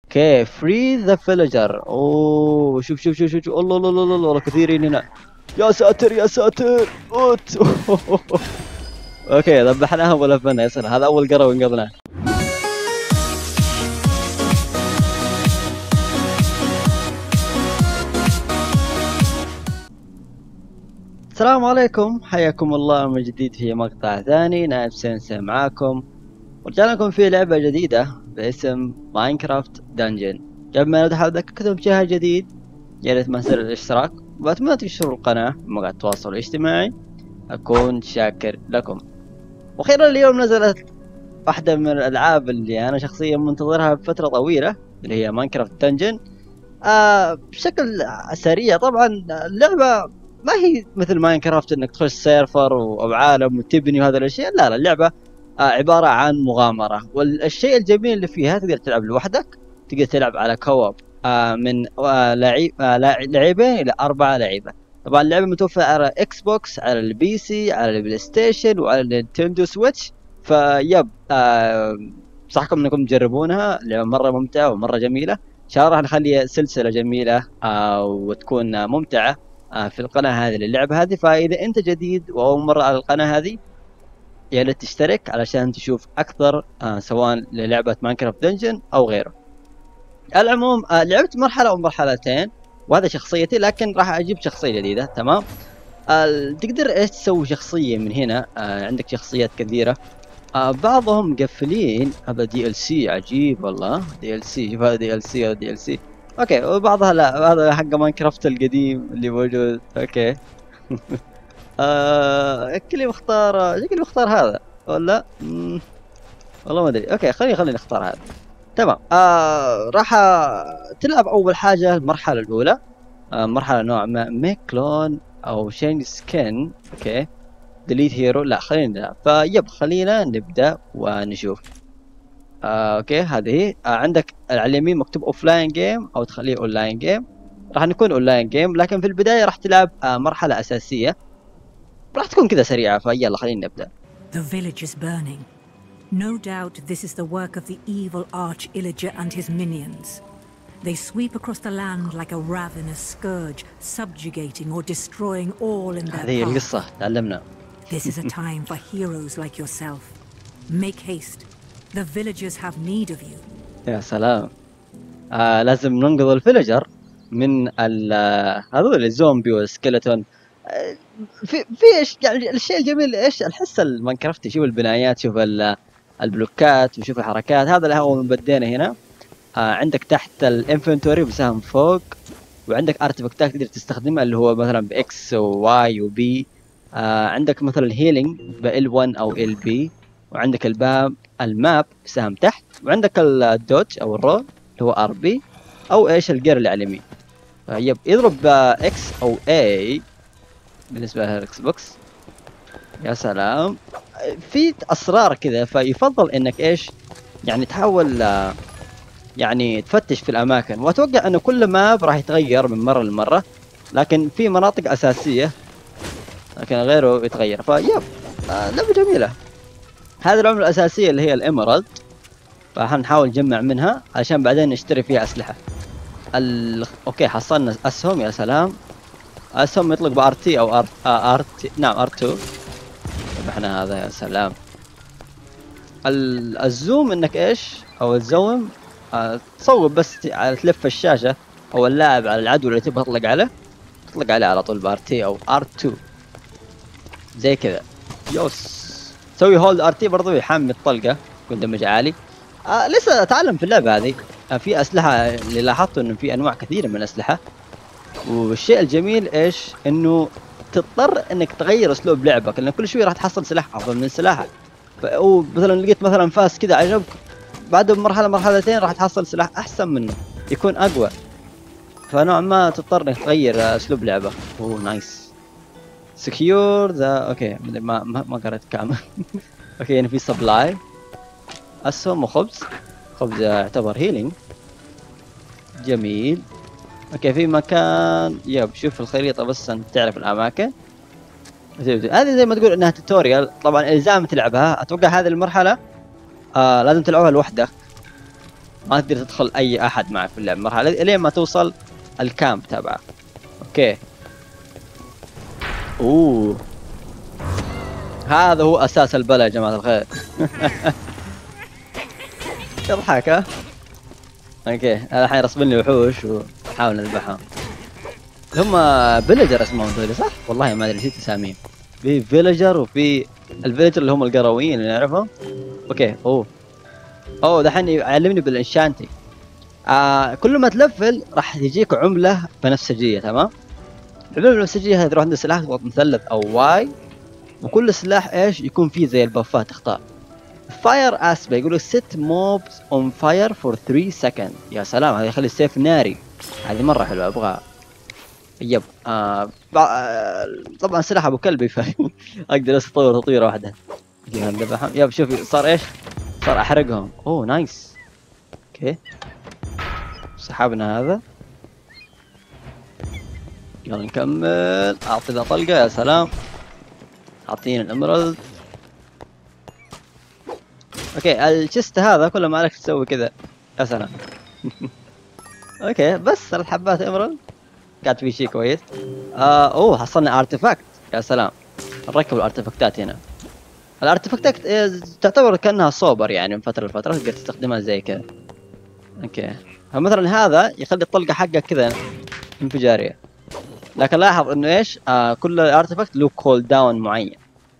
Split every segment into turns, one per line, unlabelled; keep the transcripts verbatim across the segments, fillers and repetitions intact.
اوكي فري ذا فيلجر. اوه شوف شوف شوف شوف شوف. الله الله الله الله والله كثيرين هنا. يا ساتر يا ساتر اوت. اوكي ذبحناهم ولفنا يا سلام. هذا اول قرا وانقذناه. السلام عليكم، حياكم الله من جديد في مقطع ثاني. نايف سينسي معاكم، ورجعنا لكم في لعبة جديدة باسم ماينكرافت دنجن. قبل ما نبدأ أذكركم بشيء جديد، يا ريت ما تنسوا الاشتراك وأتمنى تشتركوا القناة بموقع التواصل الاجتماعي، أكون شاكر لكم. وأخيرا اليوم نزلت واحدة من الألعاب اللي أنا شخصيا منتظرها بفترة طويلة، اللي هي ماينكرافت دنجن. آه بشكل سريع طبعا اللعبة ما هي مثل ماينكرافت انك تخش سيرفر او عالم وتبني وهذا الاشياء. لا لا اللعبة آه عبارة عن مغامرة، والشيء الجميل اللي فيها تقدر تلعب لوحدك، تقدر تلعب على كواب آه من آه لعيب آه لاعبين الى اربعة لعيبة. طبعا اللعبة متوفرة على اكس بوكس، على البي سي، على البلاي ستيشن، وعلى النينتندو سويتش. فيب آه صحكم انكم تجربونها، اللعبة مرة ممتعة ومرة جميلة. ان شاء الله راح نخليها سلسلة جميلة آه وتكون ممتعة آه في القناة هذه للعبة هذه. فإذا أنت جديد وأول مرة على القناة هذه، يا ريت تشترك علشان تشوف أكثر آه سواء للعبة ماينكرافت دنجن أو غيره. على العموم آه لعبت مرحلة أو مرحلتين وهذا شخصيتي، لكن راح أجيب شخصية جديدة. تمام. آه تقدر إيش تسوي شخصية من هنا. آه عندك شخصيات كثيرة، آه بعضهم مقفلين. هذا دي ال سي عجيب والله. دي ال سي، شوف هذا دي ال سي، هذا دي ال سي. اوكي وبعضها لا، هذا حق ماينكرافت القديم اللي موجود. اوكي. آه شكلي مختار، شكلي مختار هذا ولا مم. والله ما ادري. اوكي خليني خليني نختار هذا. تمام. آه راح تلعب اول حاجة المرحلة الاولى، آه مرحلة نوع ما ميك كلون او شينج سكين. اوكي ديليت هيرو. لا خلينا نلعب. فيب خلينا نبدأ ونشوف. آه، اوكي هذه آه، عندك على اليمين مكتوب اوف لاين جيم او تخليه اون لاين جيم. راح نكون اون لاين جيم، لكن في البدايه راح تلعب آه، مرحله اساسيه راح تكون كذا سريعه. فيلا خلينا نبدا.
The village is burning. No doubt this is the work of the evil Arch Illager and his minions. They sweep across the land like a ravenous scourge, subjugating or destroying all in their
هذه
path.
القصه تعلمنا.
This is a time for heroes like yourself. Make haste. The villagers have need of you.
يا سلام. آه لازم ننقذ الفيلجر من ال آه، هذول الزومبي والسكيلتون. آه في في ايش يعني الشيء الجميل ايش الحس الماينكرافتي. شوف البنايات، شوف البلوكات، وشوف الحركات. هذا اللي هو من بدينا هنا. آه عندك تحت الانفنتوري بسهم فوق، وعندك ارتفاكتات تقدر تستخدمها اللي هو مثلا باكس وواي وبي. آه عندك مثلا الهيلينج بال واحد او ال بي، وعندك الباب الماب بسهم تحت، وعندك الدوج او الرول اللي هو ار بي، او ايش الجير اللي على اليمين. يب يضرب اكس او اي بالنسبه للاكس بوكس. يا سلام في اسرار كذا. فيفضل انك ايش يعني تحاول آه يعني تفتش في الاماكن، واتوقع انه كل ماب راح يتغير من مره لمره، لكن في مناطق اساسيه لكن غيره يتغير. فيب آه لعبه جميله. هذه العمله الاساسيه اللي هي الاميرالد، فحنحاول نجمع منها عشان بعدين نشتري فيها اسلحه. ال... اوكي حصلنا اسهم. يا سلام. اسهم يطلق بار تي او ار ار تي. نعم ار اتنين. ذبحنا هذا. يا سلام. ال... الزوم انك ايش او الزوم آه تصوب بس على تلف الشاشه او اللاعب على العدو اللي تبغى تطلق عليه، تطلق عليه على طول بار تي او ار اتنين زي كذا. يوس تسوي هولد ار تي برضو يحمي الطلقه يكون دمج عالي. آه لسه اتعلم في اللعبه هذه. آه في اسلحه اللي لاحظته انه في انواع كثيره من الاسلحه، والشيء الجميل ايش انه تضطر انك تغير اسلوب لعبك، لان كل شوي راح تحصل سلاح افضل من سلاحك. او مثلا لقيت مثلا فاس كذا عجبك، بعد مرحله مرحلتين راح تحصل سلاح احسن منه يكون اقوى. فنوع ما تضطر انك تغير اسلوب لعبك. اوه نايس. سكيور ذا. اوكي ما ما, ما قريت كامل. اوكي يعني في سبلاي اسهم وخبز. خبز يعتبر هيلينج. جميل. اوكي في مكان. يب شوف الخريطة بس انت تعرف الاماكن. هذه زي ما تقول انها توتوريال. طبعا الزام تلعبها. اتوقع هذه المرحلة آه لازم تلعبها لوحدك، ما تقدر تدخل اي احد معك في اللعبه مرحله الين ما توصل الكامب تبعه. اوكي اوه هذا هو اساس البلا يا جماعه الخير. يضحك ها. اوكي الحين رسبني وحوش ونحاول نذبحهم. هم فيلجر اسمهم ذولي صح؟ والله ما ادري نسيت اساميهم. في فيلجر وفي الفيلجر اللي هم القرويين اللي نعرفهم. اوكي اوه اوه دحين يعلمني بالانشانتي. آه كل ما تلفل راح تجيك عمله بنفسجيه تمام؟ العمله البنفسجيه هذه تروح عند السلاح تضغط مثلث او واي وكل سلاح ايش يكون فيه زي البفات تختار. فاير اسبا يقولوا ست موبز اون فاير فور ثري سكند. يا سلام هذا يخلي السيف ناري. هذه مره حلوه ابغاها. يب آه طبعا سلاح ابو كلبي فاهم. اقدر اطور تطويره واحده. يب شوفي صار ايش؟ صار احرقهم. اوه نايس. اوكي سحبنا هذا. يلا نكمل. اعطينا طلقه يا سلام. اعطينا الامرالد. اوكي الشست هذا كل ما عليك تسوي كذا. يا سلام. اوكي بس الحبات امرالد قاعد في شيء كويس. آه اوه حصلنا ارتفاكت. يا سلام نركب الارتفاكتات هنا. الارتفاكتات تعتبر كانها صوبر يعني من فتره لفتره تقدر تستخدمها زي كذا. اوكي فمثلا هذا يخلي الطلقه حقك كذا انفجاريه. لكن لاحظ انه ايش آه كل ارتفاكت له كول داون معين.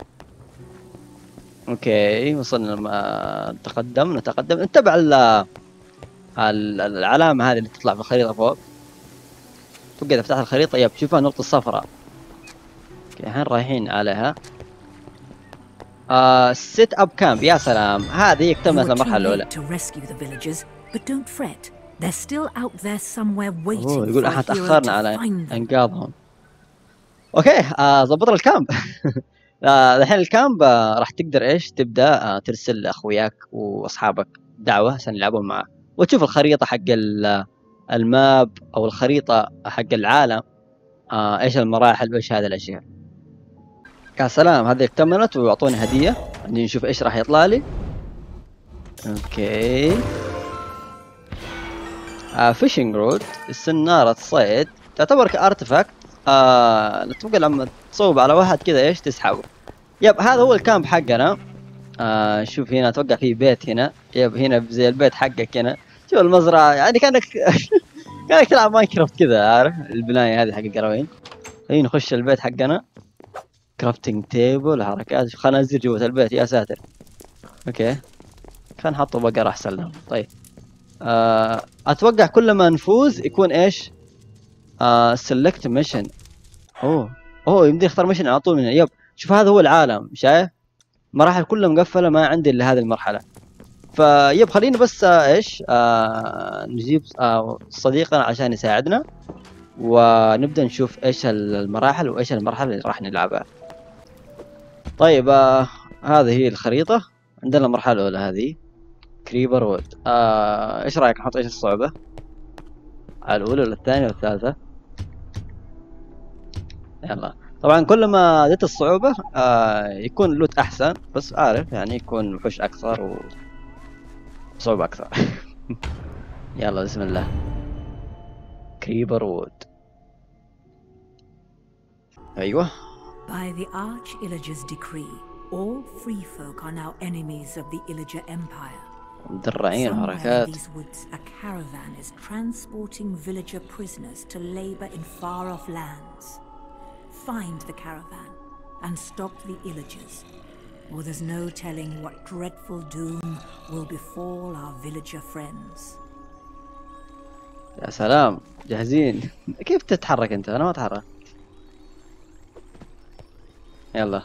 اوكي وصلنا لما تقدم نتقدم نتبع العلامه هذه اللي تطلع في الخريطه فوق. تبقى اذا فتحت الخريطه يب تشوفها النقطه الصفراء. اوكي الحين رايحين عليها. آه سيت اب كامب. يا سلام هذه اكتملت المرحله الاولى. اوه يقول احنا تاخرنا على انقاذهم. اوكي آه ضبط الكامب. الحين آه الكامب آه راح تقدر ايش تبدا آه ترسل لاخوياك واصحابك دعوه عشان يلعبون معك وتشوف الخريطه حق الماب او الخريطه حق العالم. آه ايش المراحل وايش هذه الاشياء. يا سلام هذه اكتملت ويعطوني هديه. عندي نشوف ايش راح يطلع لي. اوكي آه فيشنج رود السناره الصيد تعتبر كارتفاكت. آه نتوقع لما تصوب على واحد كذا ايش تسحبه. يب هذا هو الكامب حقنا. آه شوف هنا اتوقع في بيت هنا. يب هنا زي البيت حقك هنا. شوف المزرعه يعني كانك كانك تلعب ماينكرافت كذا عارف البنايه هذه حق القرويين. خلينا نخش البيت حقنا. كرافتنج تيبل حركات خنازير جوة البيت يا ساتر. اوكي خلينا نحطه بقرة احسن لهم. طيب آه اتوقع كل ما نفوز يكون ايش آه سيلكت ميشن. اوه اوه يمدي اختار ميشن على طول من هنا. يب شوف هذا هو العالم شايف مراحل كلها مقفله ما عندي الا هذه المرحله. فيب خلينا بس آه ايش آه نجيب آه صديقنا عشان يساعدنا ونبدا نشوف ايش المراحل وايش المرحله اللي راح نلعبها. طيب آه هذه هي الخريطه. عندنا المرحله الاولى هذه كريبر وود. آه ايش رايك نحط ايش الصعوبه على الاولى ولا الثانيه ولا الثالثه؟ يلا طبعا كل ما زدت الصعوبه آه يكون اللوت احسن بس عارف يعني يكون وحوش اكثر وصعوبه اكثر. يلا بسم الله. كريبر وود. ايوه.
By the Arch Illager's decree, all free folk are now enemies of the Illager Empire.
مدرعين
Somewhere in
حركات.
these woods, a caravan is transporting villager prisoners to labor in far-off lands. Find the caravan and stop the Illagers, or there's no telling what dreadful doom will befall our villager friends.
يا سلام جاهزين. كيف تتحرك انت؟ انا ما اتحرك. يلا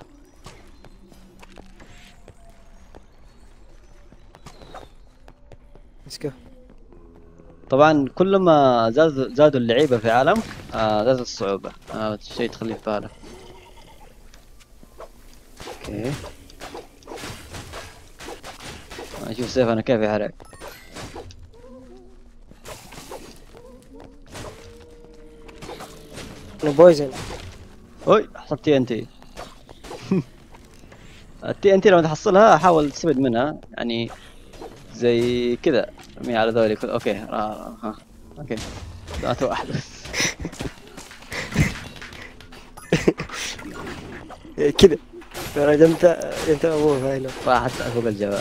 Let's go.
طبعا كل ما زادوا زادوا اللعيبه في عالم آه زادت الصعوبه. آه شيء تخليه في بالك. اوكي اشوف سيف انا كيف يحرق.
No poison.
اوي حصلت تي ان تي. التي ان تي لما تحصلها حاول تستفيد منها يعني زي كذا رمي على ذولي كل اوكي آه. ها اوكي ذات واحد بس.
كذا انا جنت جنت ابوه هنا.
راحت فوق الجبل.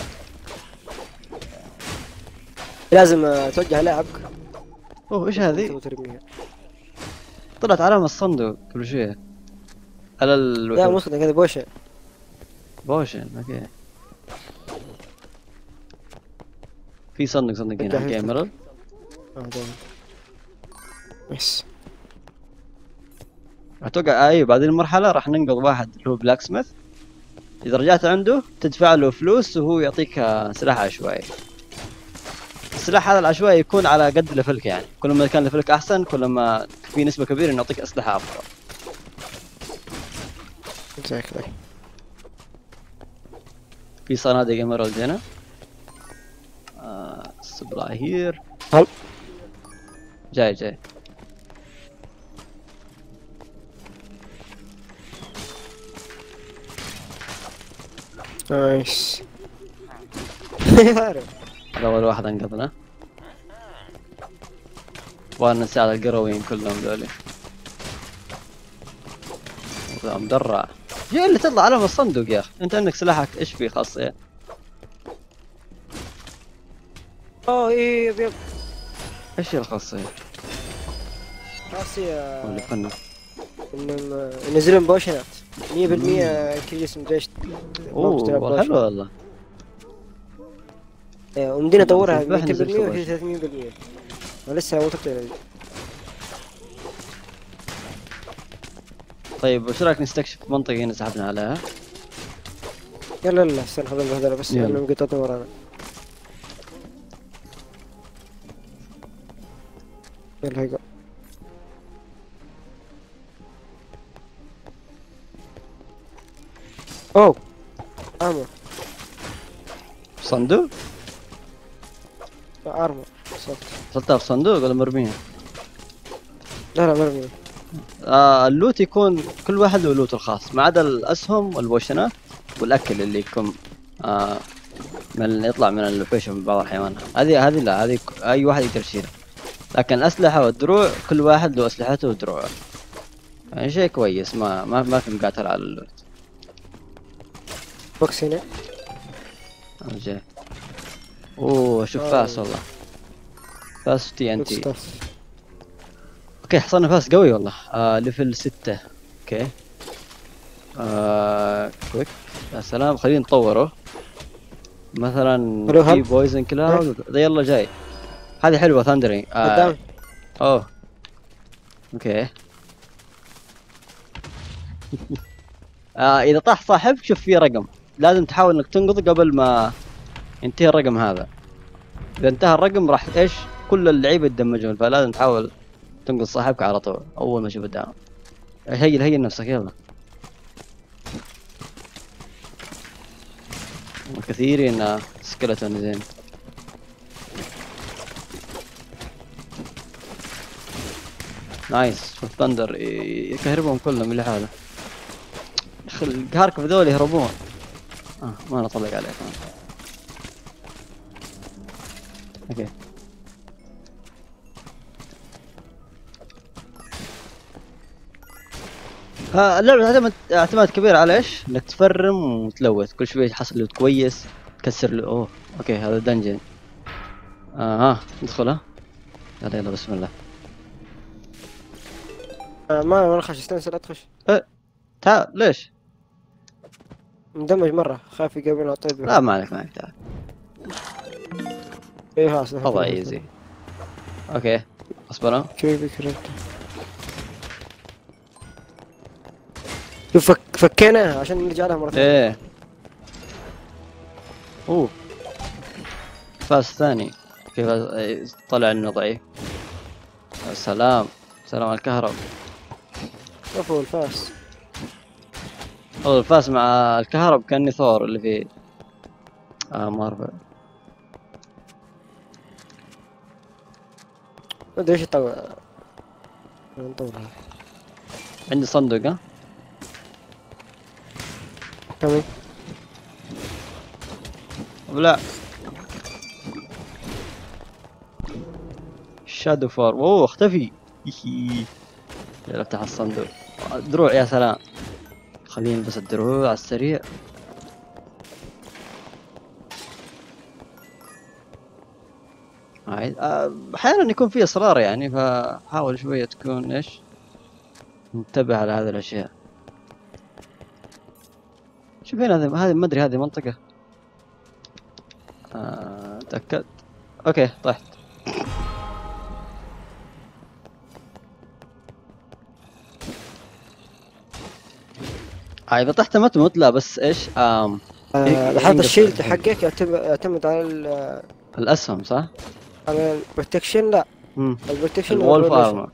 لازم آه، توجه لاعبك.
اوه ايش هذه؟
وترميها.
طلعت علامة الصندوق قبل شوية على
لا
ال
مو صدق هذا بوشة.
بوشن اوكي. في صندوق صندوق هنا حق ايمرالد.
اه دايما. بس
اتوقع اي بعد المرحلة راح ننقذ واحد اللي هو بلاك سميث. اذا رجعت عنده تدفع له فلوس وهو يعطيك آه، سلاح عشوائي. السلاح هذا العشوائي يكون على قد ليفلك، يعني كل ما كان ليفلك احسن كل ما في نسبة كبيرة انه يعطيك اسلحة افضل.
زي كذا.
في صناديق ايمرالد هنا. آه سبلاي هير.
هل
جاي جاي.
نايس.
هذا اول واحد انقذنا. وانا نساعد القرويين كلهم ذولي. ذا مدرع. جاي اللي تطلع على الصندوق يا اخي، انت عندك سلاحك ايش فيه خاصية؟
اوه ايه يب يب.
ايش هي الخاصية؟
خاصية
اللي فنه.
انهم ينزلون بوشنات مية بالمية كيس مدشت.
اوه والله حلو والله.
ومدينة اطورها
تذبح
ميتين
نزل
بالمية
فوق.
وهي ثلاثمية بالمية. ولسه مو تقدر.
طيب وش رايك نستكشف منطقة هنا سحبنا عليها؟
يلا يلا استنى خلينا بهذول بس
يلا.
لانهم قطعتهم ورانا. يلا هيقع. اوه ارمر.
صندوق؟
ارمر صوت.
حطها في صندوق ولا مرميها؟
لا لا مرمي.
آه اللوت يكون كل واحد له لوت الخاص ما عدا الاسهم والبوشنات والاكل اللي يكون آه من اللي يطلع من الوحوش من بعض الحيوانات. هذه هذه لا هذه ك- اي واحد يقدر يشيلها. لكن الاسلحه والدروع كل واحد له اسلحته ودروعه. يعني شيء كويس ما ما ما في مقاتل على اللوت.
بوكس هنا.
جاي. اوه شوف فاس والله. فاس تي ان تي.
ستاف.
اوكي حصلنا فاس قوي والله. آه ليفل ستة. اوكي. آه كويك. يا سلام خلينا نطوره. مثلا
حلو
في
هل؟
بويزن كلاود يلا جاي. هذه حلوة ثاندري. آه
قدام.
اوه اوكي. آه اذا طاح صاحبك شوف فيه رقم لازم تحاول انك تنقذه قبل ما ينتهي الرقم هذا. اذا انتهى الرقم راح ايش كل اللعيبه يتدمجون فلازم تحاول تنقذ صاحبك على طول اول ما تشوف الدعم. هيل هيل نفسك يلا. كثيرين سكلتون زين. نايس شوف ثندر يكهربهم كلهم لحاله. اخي القهاركم ذول يهربون. اه ما نطلق عليه كمان. اوكي. ها اللعبة تعتمد اعتماد كبير على ايش؟ انك تفرم وتلوث كل شوي تحصل لوت كويس تكسر له. اوه اوكي هذا دنجن. آه ها ندخل ها. يلا يلا بسم الله.
آه ما ما نخش استنسل لا تخش.
أه. تعال ليش؟
مدمج مرة خايف يقابلنا طيب.
لا ما عليك ما عليك تعال.
ايه خلاص.
والله ايزي. اوكي اصبر.
كيف بكرت. شوف فك فكينا عشان نرجع لها مرة ثانية.
ايه. اوه فاس ثاني كيف طلع انه ضعيف. يا سلام سلام على الكهرب.
شوفوا الفاس.
والله الفاس مع الكهرب كاني ثور اللي فيه آه مارفل.
ما ادري ايش يطول. نطولها.
عندي صندوق ها.
كمل.
لا شادو فار. اوه اختفي. يلا افتح الصندوق. دروع يا سلام. خلينا نلبس الدروع على السريع. احيانا يكون في اصرار يعني، فحاول شوية تكون ايش انتبه على هذه الاشياء. شوف هنا هذه هذه ما ادري هذه منطقة. آه، تأكد. اوكي طحت. آه اذا طحت ما تموت، لا بس ايش آم
آه لاحظت الشيلد حقك يعتمد على
الاسهم صح؟
على البروتكشن. لا
امم
البروتكشن
الولف ارمر.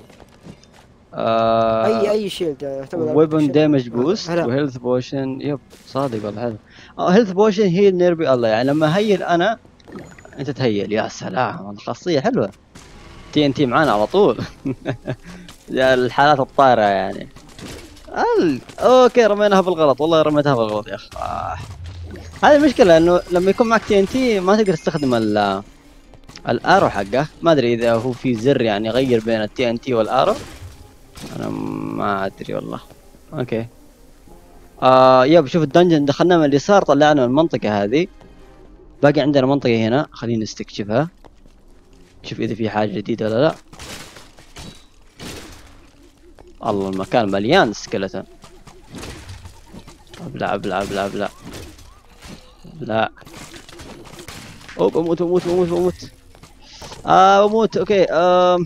آه اي اي شيلد يعني يعتمد على
ويبن دامج بوست وهيلث بوشن. يب صادق والله حلو. اه هيلث بوشن هي نيربي الله، يعني لما هيل انا انت تهيل. يا سلام الخاصية حلوة. تي ان تي معانا على طول. يا الحالات الطارئة يعني. ال... اوكي رميناها بالغلط، والله رميتها بالغلط يا اخي. آه. هذه المشكلة انه لما يكون معك تي ان تي ما تقدر تستخدم ال الارو حقه. ما ادري اذا هو في زر يعني يغير بين التي ان تي والارو، انا ما ادري والله. اوكي آه يب شوف الدنجن دخلنا من اليسار طلعنا من المنطقة هذه. باقي عندنا منطقة هنا خلينا نستكشفها، نشوف اذا في حاجة جديدة ولا لا. الله المكان مليان سكلتون. ابلع ابلع ابلع ابلع. لا اوه بموت بموت بموت بموت. اه بموت. اوكي آم.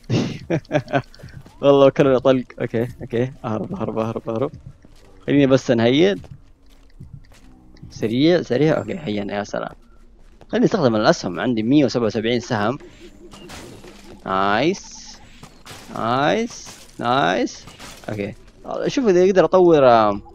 والله كلنا طلق. اوكي اوكي اهرب اهرب اهرب اهرب. خليني بس نهيد سريع سريع. اوكي هينا يا سلام. خليني استخدم الاسهم، عندي مية وسبعة وسبعين سهم. نايس نايس نايس. اوكي شوف اذا اقدر اطور.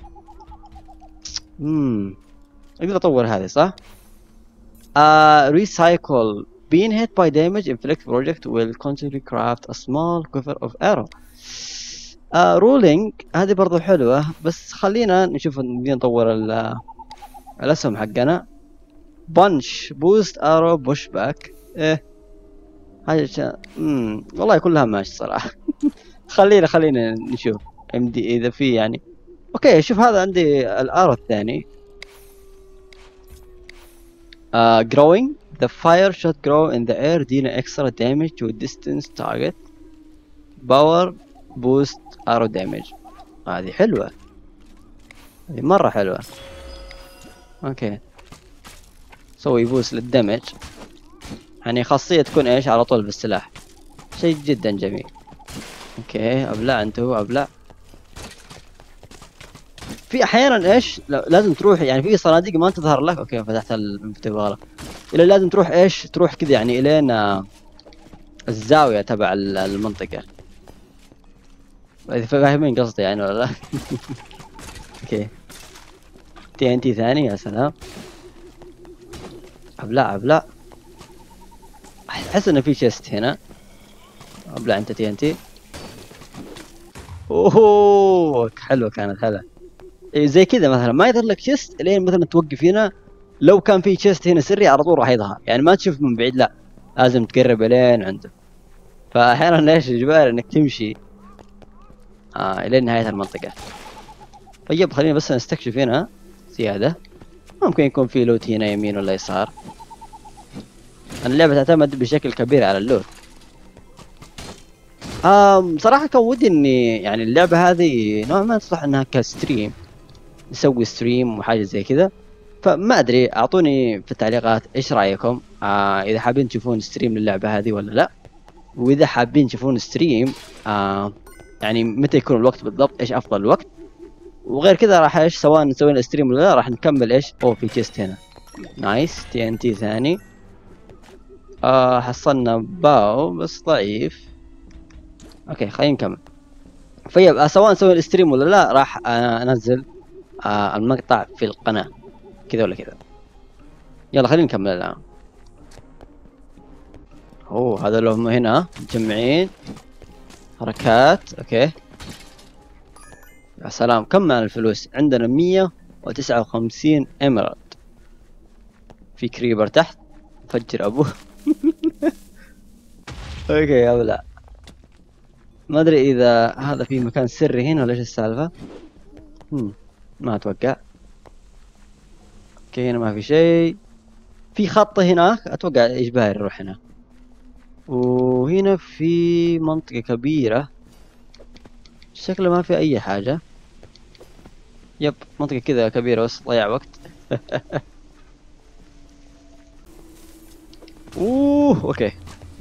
امم اقدر اطور هذه صح؟ آه recycle being hit by damage inflict project will continually craft a small quiver of arrow. آه rolling هذه برضو حلوة، بس خلينا نشوف نبي نطور الاسهم حقنا. punch boost arrow push back. ايه حاجة امم والله كلها ماشي صراحة. خلينا خلينا نشوف ام دي اذا في يعني. اوكي شوف هذا عندي الارو الثاني. uh, growing the fire should grow in the air dealing extra damage to distance target power boost arrow damage. هذه حلوة، هذه مرة حلوة. اوكي سوي بوست للدمج، يعني خاصية تكون ايش على طول بالسلاح، شيء جدا جميل. اوكي ابلع انت هو ابلع. في احيانا ايش لازم تروح يعني في صناديق ما تظهر لك. اوكي فتحت الانفتاح الا لازم تروح ايش تروح كذا يعني الين الزاوية تبع المنطقة. اذا فاهمين قصدي يعني ولا لا؟ اوكي تي ان تي ثاني يا سلام. ابلع ابلع. احس انه في شيست هنا. ابلع انت تي ان تي. اوه حلوة كانت هلا. إيه زي كذا مثلا ما يظهر لك شيست لين مثلا توقف هنا. لو كان في شيست هنا سري على طول راح يظهر، يعني ما تشوف من بعيد، لا لازم تقرب لين عنده. فاحيانا ليش اجباري انك تمشي آه الى نهاية المنطقة. طيب خلينا بس نستكشف هنا زيادة. ممكن يكون في لوت هنا يمين ولا يسار. اللعبة تعتمد بشكل كبير على اللوت. آم صراحة كان ودي اني يعني اللعبة هذه نوعا ما تصلح انها كستريم، نسوي ستريم وحاجة زي كذا. فما ادري اعطوني في التعليقات ايش رايكم، آه اذا حابين تشوفون ستريم للعبة هذه ولا لا، واذا حابين تشوفون ستريم آه يعني متى يكون الوقت بالضبط، ايش افضل الوقت. وغير كذا راح ايش سواء نسوي ستريم ولا لا راح نكمل ايش. اوه في تشيست هنا نايس. تي ان تي ثاني. آه حصلنا باو بس ضعيف. اوكي خلينا نكمل. طيب سواء نسوي الستريم ولا لا راح انزل آه المقطع في القناة كذا ولا كذا. يلا خلينا نكمل الان. اوه هذا لهم هنا مجمعين حركات. اوكي يا سلام كم معنا الفلوس؟ عندنا مية وتسعة وخمسين اميرالد. في كريبر تحت فجر ابوه. اوكي يا لا، ما ادري اذا هذا في مكان سري هنا ولا ايش السالفه. هم ما اتوقع. اوكي هنا ما في شيء. في خط هناك اتوقع اجباري نروح هنا. وهنا في منطقة كبيرة شكله ما في اي حاجة. يب منطقة كذا كبيرة بس ضيع وقت. اوه اوكي.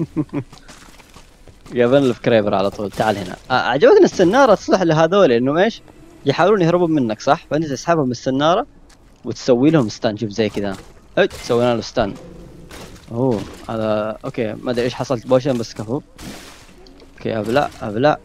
جابن الفكريبر على طول. تعال هنا. آه عجبتني السنارة تصلح لهذول انه ايش يحاولون يهربون منك صح، فانت تسحبهم من السنارة وتسوي لهم ستان. شوف زي كذا اي سوينا له ستان. اوه هذا اوكي ما ادري ايش حصلت بوشن بس كفو. اوكي ابلع ابلع.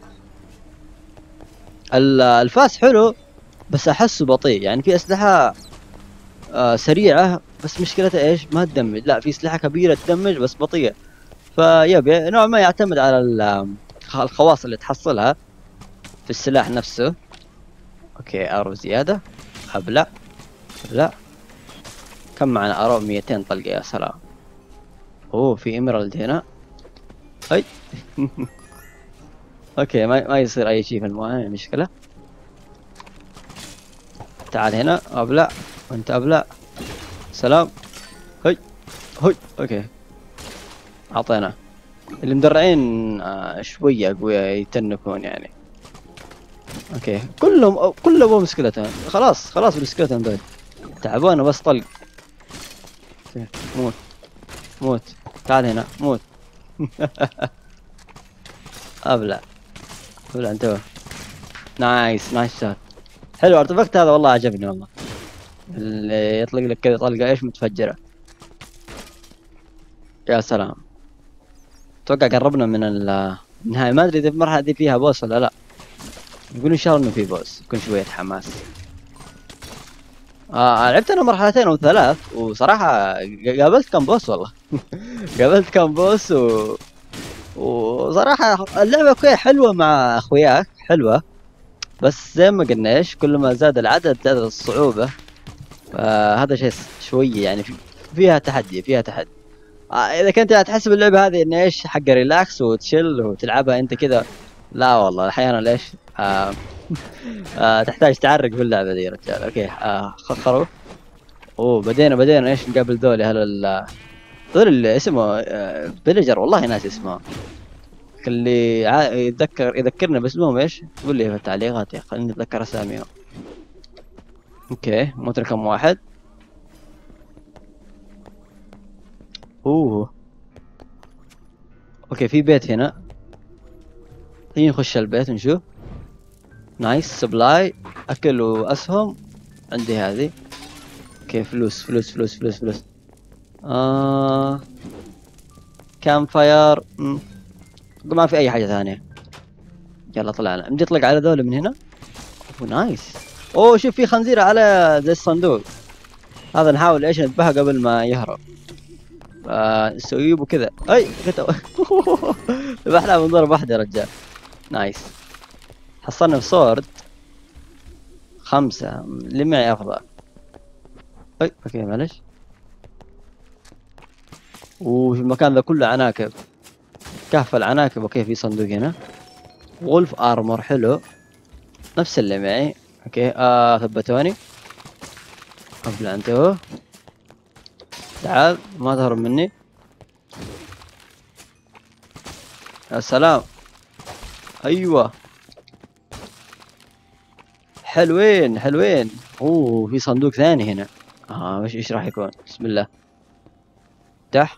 الفاس حلو بس احسه بطيء، يعني في اسلحة آه سريعة بس مشكلتها ايش ما تدمج. لا في اسلحة كبيرة تدمج بس بطيئة. فيبي نوع ما يعتمد على الخواص اللي تحصلها في السلاح نفسه. اوكي ارو زيادة. ابلع ابلع. كم معنا ارو؟ مئتين طلقة يا سلام. اوه في ايميرالد هنا. اي. اوكي ما ما يصير اي شيء في المويه مشكلة. تعال هنا ابلع وانت ابلع. سلام. هي هي اوكي اعطينا. اللي مدرعين آه شوية اقوياء يتنكون يعني. اوكي كلهم كلهم ابو مسكلتين. خلاص خلاص بالسكلتين دول تعبونا بس طلق. اوكي موت موت. تعال هنا موت. ابلع ابلع انتبه. نايس نايس شوت. حلو ارتفكت هذا والله عجبني والله. اللي يطلق لك كذا طلقة ايش متفجرة. يا سلام. اتوقع قربنا من النهاية. ما ادري اذا المرحلة دي فيها بوس ولا لا. يقولون ان شاء الله انه في بوس يكون شوية حماس. آه لعبت انا مرحلتين او ثلاث وصراحة قابلت كم بوس والله. قابلت كم بوس و... وصراحة اللعبة كويس حلوة مع اخوياك حلوة، بس زي ما قلنا ايش كل ما زاد العدد زادت الصعوبة. فهذا شيء شوية يعني فيها تحدي فيها تحدي. آه اذا كنت تحسب اللعبة هذه ان ايش حق ريلاكس وتشيل وتلعبها انت كذا، لا والله احيانا ليش آه آه تحتاج تعرق في اللعبة دي يا رجال. اوكي آه خروا. اوه بدينا بدينا ايش نقابل ذولي. هل ال ذول اللي اسمه آه فيليجر والله ناس اسمه اللي يتذكر يذكرنا باسمهم ايش قول لي في التعليقات يا اخي خليني اتذكر اساميهم. اوكي موت رقم واحد. اوه اوكي في بيت هنا. خلينا نخش البيت ونشوف. نايس سبلاي اكل واسهم. عندي هذه. اوكي فلوس فلوس فلوس فلوس فلوس. آه كام فاير. ما في اي حاجة ثانية. يلا طلعنا بدي اطلق على ذول من هنا. اوه نايس. اوه شوف في خنزير على زي الصندوق هذا نحاول ايش نذبحه قبل ما يهرب. آه نسويه بكذا. اي ذبحنا من ضربة واحدة يا رجال. نايس. حصلنا في صورد خمسة اللي معي افضل. اي اوكي معلش. وفي المكان ذا كله عناكب. كهف العناكب. اوكي في صندوق هنا. وولف ارمور حلو نفس اللي معي. اوكي آه ثبتوني. ابلع انتبه. تعال ما تهرب مني. يا سلام. ايوه حلوين حلوين. اوه في صندوق ثاني هنا. اه وش ايش راح يكون؟ بسم الله. افتح.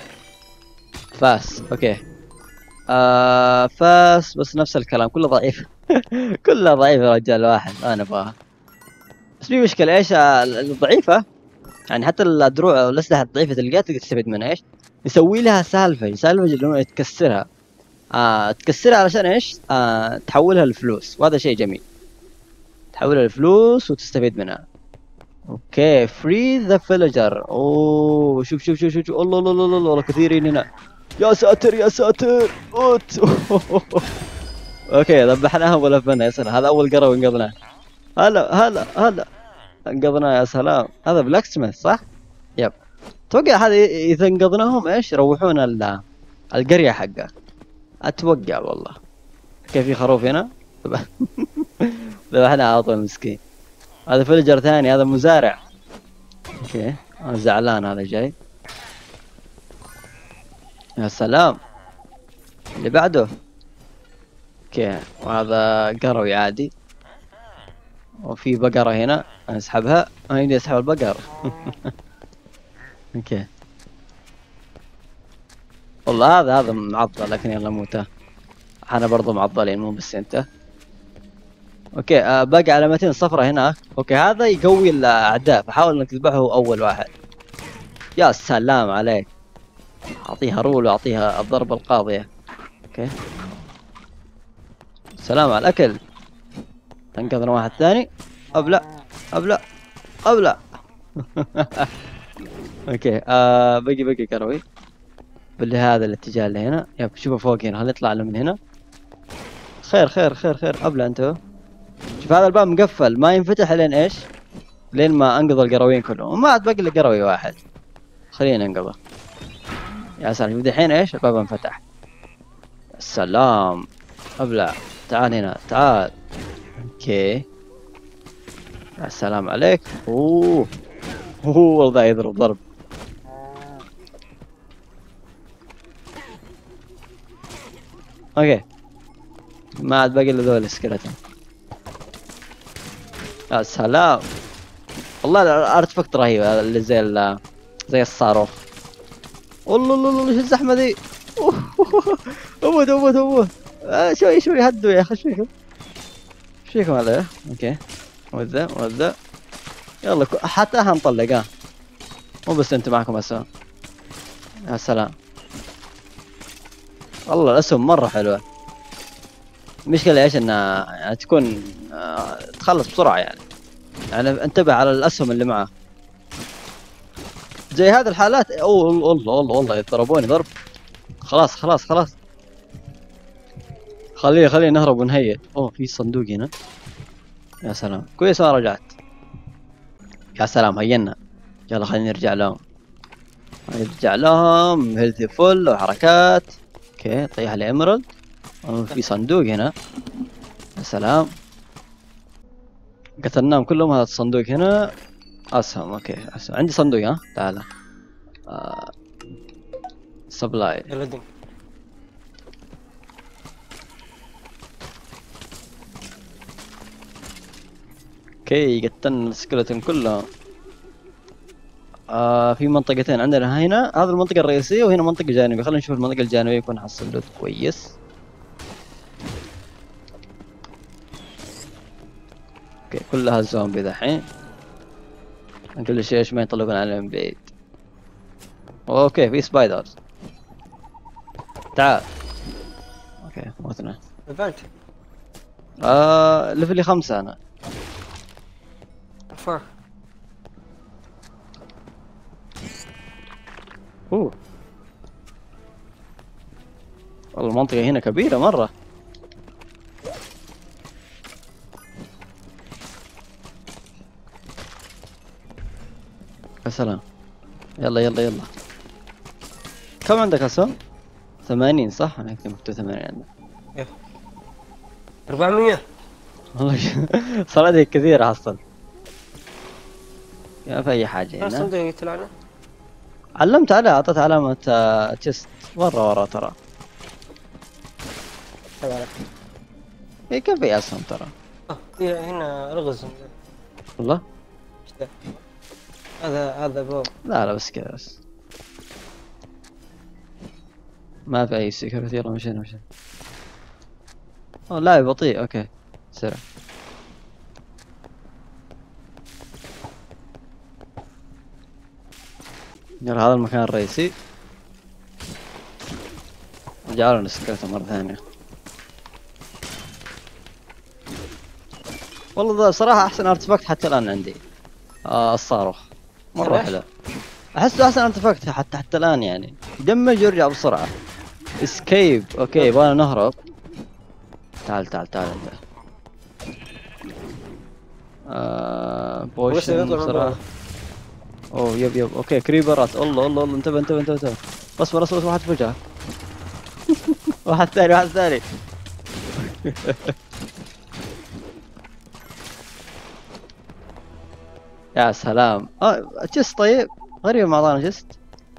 فاس اوكي. آه فاس بس نفس الكلام كله ضعيف. كله ضعيف يا رجال واحد انا ابغاها. بس في مشكلة ايش الضعيفة يعني حتى الدروع والاسلحة الضعيفة تلقاها تقدر تستفيد منها ايش؟ يسوي لها سالفة سالفة انه تكسرها. آه تكسرها علشان ايش؟ آه تحولها لفلوس وهذا شيء جميل. تحولها لفلوس وتستفيد منها. اوكي فري ذا فيلجر. اوه شوف شوف شوف شوف الله الله الله الله والله كثيرين هنا. يا ساتر يا ساتر. اوت. اوكي ذبحناهم ولفنا يا سلام. هذا اول قرا وانقذناه. هلا هلا هلا انقذناه يا سلام. هذا بلاك سميث صح؟ يب. اتوقع هذا اذا انقذناهم ايش يروحون القرية حقه. اتوقع والله. كيف في خروف هنا؟ ذبحنا على طول مسكين. هذا فيلجر ثاني، هذا مزارع. اوكي انا زعلان هذا جاي. يا سلام. اللي بعده. اوكي وهذا قروي عادي. وفي بقرة هنا اسحبها. انا يدي اسحب البقر. اوكي والله هذا هذا معضل، لكن يلا موته. احنا برضو معضلين مو بس انت. اوكي آه باقي علامتين صفرة هنا. اوكي هذا يقوي الاعداء، فحاول انك تذبحه اول واحد. يا سلام عليك. اعطيها رول واعطيها الضربة القاضية. اوكي سلام على الاكل. انقذنا واحد ثاني. ابلع ابلع ابلع. اوكي آه بقي بقي كروي بهذا الاتجاه اللي هنا. يب شوفه فوق هنا، هل يطلع له من هنا؟ خير خير خير خير. ابلع انت. شوف هذا الباب مقفل ما ينفتح لين ايش؟ لين ما انقذ القرويين كلهم، وما عاد باقي الا قروي واحد. خلينا ننقذه. يا سلام دحين ايش؟ الباب انفتح. السلام. ابلع. تعال هنا تعال. اوكي يا سلام عليك. اوه اوه والله يضرب ضرب. اوكي ما عاد باقي الا ذول السكلتين. يا سلام والله الارتفكت رهيب هذا اللي زي ال زي الصاروخ. والله الله ايش الزحمه ذي. اموت اموت اموت. آه شوي شوي هدوا يا اخي. ايش فيكم؟ ايش فيكم هذا؟ اوكي وذا وذا. يلا حتى هنطلق. ها مو بس انت معكم اسهم. يا سلام والله الاسهم مره حلوه. المشكله ايش انها يعني تكون آه تخلص بسرعه يعني. يعني انتبه على الاسهم اللي معه. زي هذه الحالات. اوه والله والله والله يضربوني ضرب. خلاص خلاص خلاص. خليه خليه نهرب ونهيئ. اوه في صندوق هنا. يا سلام كويس ما رجعت. يا سلام هينا. يلا خلينا نرجع لهم. نرجع لهم هيلثي فل وحركات. اوكي طيح لي ايمرالد. في صندوق هنا. يا سلام قتلناهم كلهم. هذا الصندوق هنا اسهم. اوكي أسهم. عندي صندوق. ها تعال. آه. سبلاي. اوكي قتلنا السكلتون كلهم. آه في منطقتين عندنا هنا. هذه المنطقة الرئيسية وهنا منطقة جانبية. خلينا نشوف المنطقة الجانبية يكون حصل لوت كويس. اوكي كلها زومبي دحين. كل شيء ايش ما يطلقون عليهم من بعيد. اوكي في سبايدرز. تعال. اوكي موتنا.
لفلت.
آه ليفلي خمسة انا.
فور.
اوه والله المنطقة هنا كبيرة مرة. يا سلام. يلا يلا يلا. كم عندك اسهم؟ ثمانين صح؟ انا كنت مكتوب ثمانين عندك.
أربعمية.
والله صار عندي كثير حصل. يا في اي حاجة هنا.
صندوق طلعنا.
علمت عليه اعطيت علامة تشست ورا ورا ترى. ايه كيف في اسهم ترى.
اه هنا رغز.
والله
هذا هذا بو.
لا لا بس كذا بس. ما في اي سكيورتي. يلا مشينا مشينا. اوه لاعب بطيء. اوكي سرع. يلا هذا المكان الرئيسي. رجعوا لنا سكرته مرة ثانية. والله ذا صراحة أحسن ارتفاكت حتى الآن عندي. آه الصاروخ مرة حلو. أحسه أحسن ارتفاكت حتى حتى الآن يعني. يدمج ويرجع بسرعة. اسكيب. أوكي يبغانا نهرب. تعال تعال تعال أنت. آه بوشن بسرعة. اوه يب يب. اوكي كريبرات. الله الله الله انتبه انتبه انتبه انتبه. اصبر اصبر واحد فجأة. واحد ثاني واحد ثاني. يا سلام. اه جست طيب غريبة ما اعطانا جست.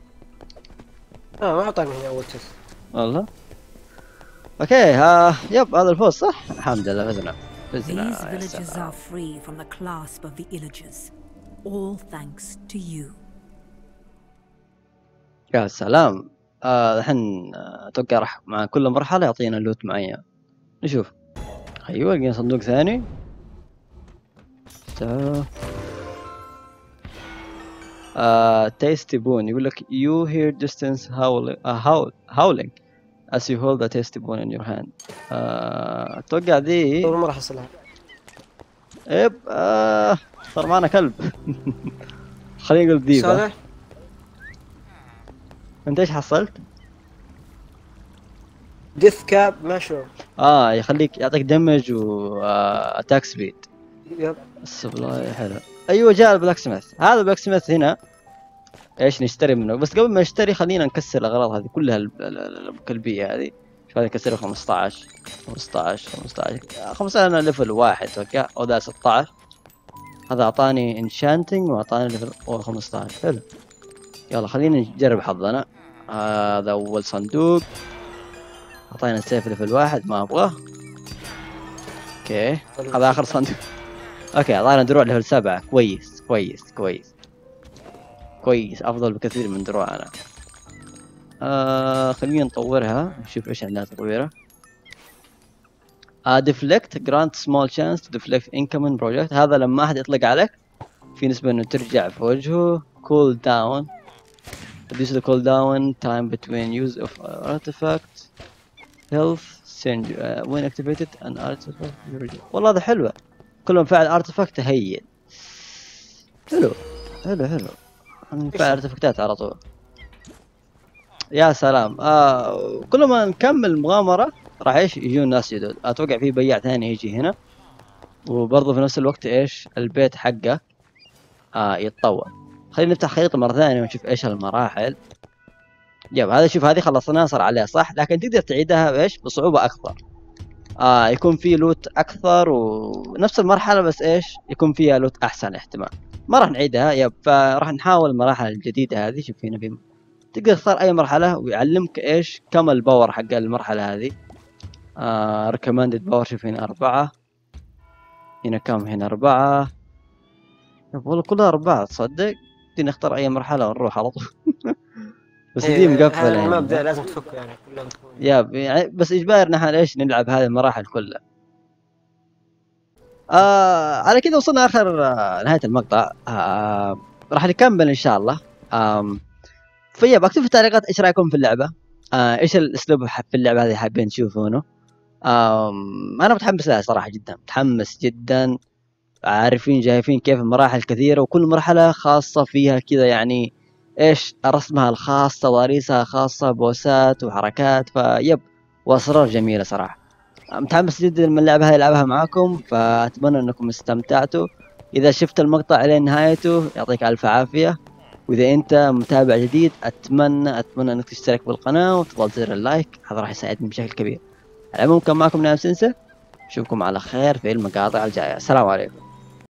اه ما اعطاني هنا اول تست.
والله. اوكي ها يب هذا الفوز صح؟ الحمد لله فزنا. فزنا
These
يا
villages
سلام.
are free from the clasp of the Illagers, all thanks to you.
يا سلام. آه الحين آه، اتوقع راح مع كل مرحلة يعطينا لوت معين. نشوف. ايوه لقينا صندوق ثاني. تا- آه تيستي بون يقول لك you hear distance howling, uh, howl, howling as you hold the tasty bone in your hand. آه اتوقع ذي.
اول مرة احصلها.
يب آه صار معنا كلب. خلينا نقول ذيبة.
صالح
انت ايش حصلت؟
ديث كاب ماشروم.
اه يخليك يعطيك دمج و اتاك سبيد.
يب
السبلاي حلو. ايوه جاء البلاك سميث. هذا البلاك سميث هنا ايش نشتري منه، بس قبل ما نشتري خلينا نكسر الاغراض هذه كلها ال- ال- ال- الكلبيه هذه. شوف هذه نكسرها خمسة عشر خمسة عشر خمسة عشر خمسة عشر. انا ليفل واحد اتوقع او ذا ستة عشر. هذا اعطاني انشانتنج واعطاني ليفل خمسة عشر. حلو. يلا خلينا نجرب حظنا. هذا اول صندوق اعطينا السيف ليفل واحد ما ابغاه. اوكي هذا اخر صندوق. اوكي اعطانا دروع ليفل سبعة. كويس كويس كويس كويس افضل بكثير من دروعنا. آه خلينا نطورها نشوف ايش عندنا تطويره. آه deflect grant small chance to deflect incoming project. هذا لما احد يطلق عليك في نسبة انه ترجع في وجهه. cool down reduce the cool down time between use of artifact health send uh, when activated an artifact. والله هذا حلوة. كل ما فعل ارتفاكت تهيل. حلو حلو حلو. نفعل ارتفاكتات على طول. يا سلام. آه كل ما نكمل مغامرة راح ايش يجون ناس جدد. اتوقع في بياع ثاني يجي هنا وبرضه في نفس الوقت ايش البيت حقه آه يتطور. خلينا نفتح خريطة مرة ثانية ونشوف ايش المراحل. يب هذا شوف هذه خلصناها صار عليها صح، لكن تقدر تعيدها ايش بصعوبة اكثر. آه يكون في لوت اكثر ونفس المرحلة بس ايش يكون فيها لوت احسن احتمال. ما راح نعيدها. يب فراح نحاول المراحل الجديدة هذه. شوف هنا في تقدر تختار اي مرحلة ويعلمك ايش كم الباور حق المرحلة هذه. آه recommended باور. شوف هنا اربعة. هنا كم هنا اربعة. يب والله كلها اربعة تصدق. بدي نختار اي مرحلة ونروح على طول. بس دي مقفلة يعني.
ما بدأ لازم تفك يعني كلها تكون.
يب يعني بس اجباري نحن ايش نلعب هذه المراحل كلها. آه على كذا وصلنا اخر آه نهاية المقطع. آه راح نكمل ان شاء الله. آم فيب اكتبوا في التعليقات ايش رايكم في اللعبة. آه ايش الاسلوب في اللعبة هذه حابين تشوفونه. آم انا متحمس لها صراحة جدا متحمس جدا. عارفين جايفين كيف المراحل كثيرة وكل مرحلة خاصة فيها كذا يعني ايش رسمها الخاص تضاريسها خاصة بوسات وحركات. فيب واسرار جميلة صراحة. متحمس جدا من اللعبة هذه العبها معاكم فاتمنى انكم استمتعتوا. اذا شفت المقطع الى نهايته يعطيك الف عافية. واذا انت متابع جديد اتمنى اتمنى انك تشترك بالقناة وتضغط زر اللايك. هذا راح يساعدني بشكل كبير. على العموم كان معكم نايم سنسة. اشوفكم على خير في المقاطع الجاية. السلام عليكم.